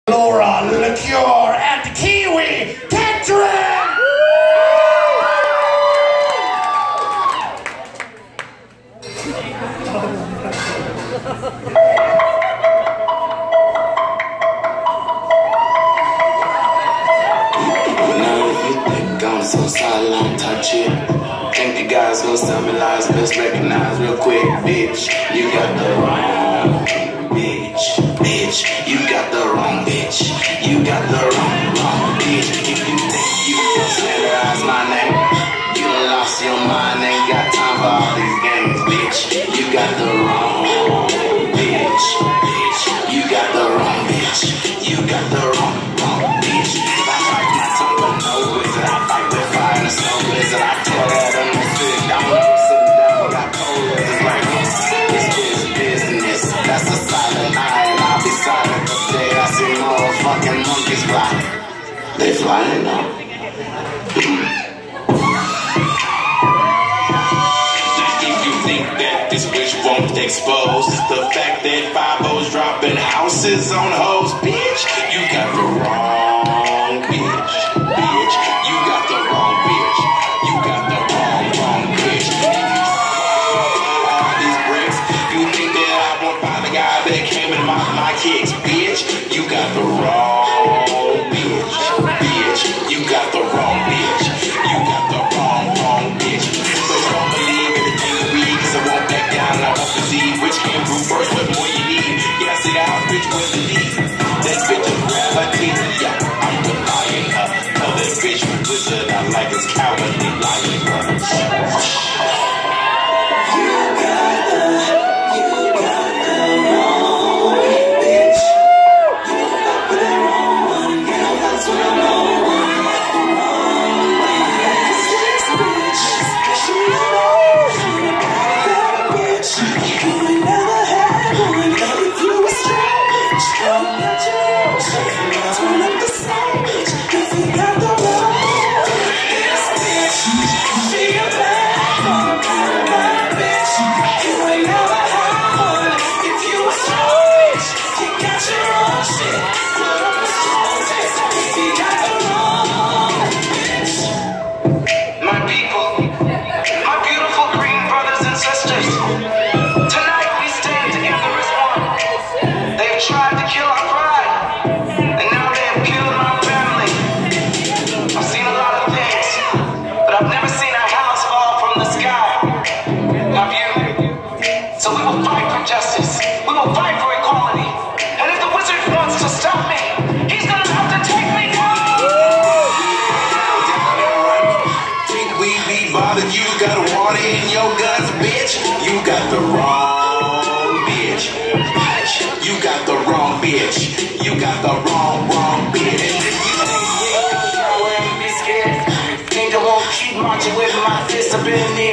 Allura, LiQour, and Kiwi, Kindrick! Now if you think I'm so solid, I don't touch it. Think the guys gonna sell me lies, let's recognize real quick, bitch. You got the wrong bitch, bitch. You got the wrong bitch. You got the wrong bitch. If you think you can standardize my name, you done lost your mind, ain't got time for all these games, bitch. You got the wrong bitch, bitch. You got the wrong bitch. You got the wrong bitch. I fight my tongue with no blizzard. I fight with fire and a snow blizzard. I tell that I'm the sick. I'm sitting down, got cold blizzards like this. This is business. That's a silent night. I'll be silent the day I see motherfucking monkeys fly. They flying now. This bitch won't expose the fact that 5-0's dropping houses on hoes, bitch. You got the wrong bitch, bitch. You got the wrong bitch. You got the wrong bitch. All these bricks, you think that I won't find the guy that came in my kicks, bitch. You got the wrong bitch, bitch. You got the wrong bitch. You got the wrong bitch. But don't believe everything you read, cause I won't back down and I won't concede. Which came through first, what more you need? Yeah, I see the house, bitch, where's the lead? That bitch is gravity, yeah, I'm denying her. Tell that bitch with wizard I like his cowardly lying her. The wrong bitch, bitch. You got the wrong bitch. You got the wrong bitch. And if you think be scared, think I won't keep marching with my fist up in the